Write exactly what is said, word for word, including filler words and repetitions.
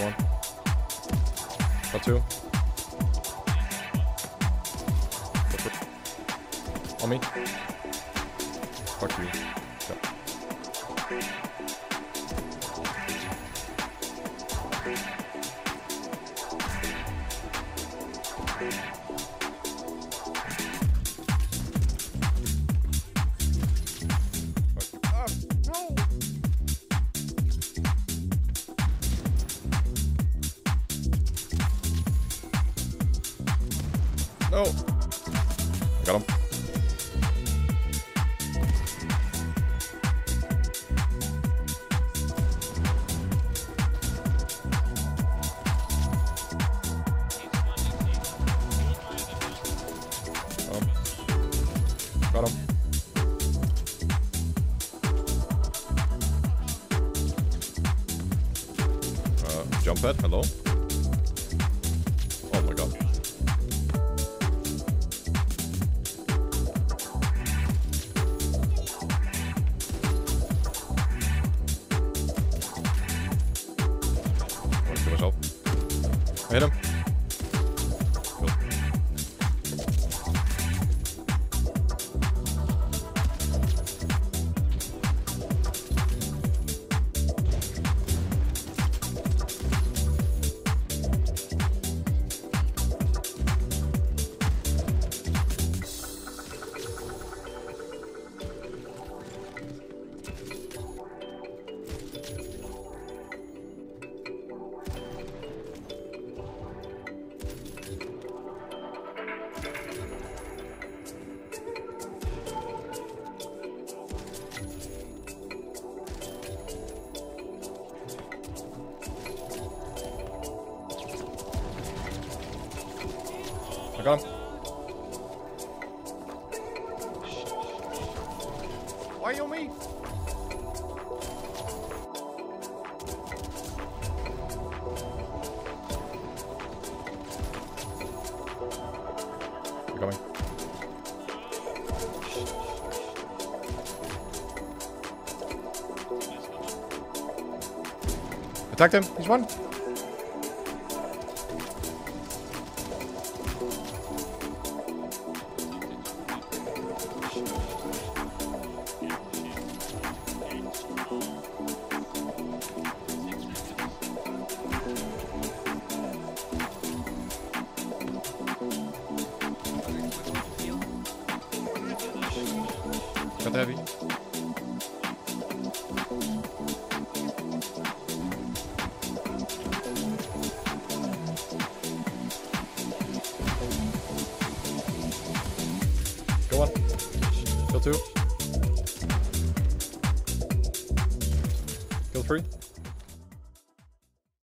one. Got two. Got three. On me. Fuck you. Yeah. Ah, no. No. I got him. Um, got him. Uh, jump pad, hello? Oh my god. I want to kill myself. I hit him. Cool. I got him. Why you on me? I'm coming. Attacked him. He's one. Got the heavy. Go on. Kill two. Kill three.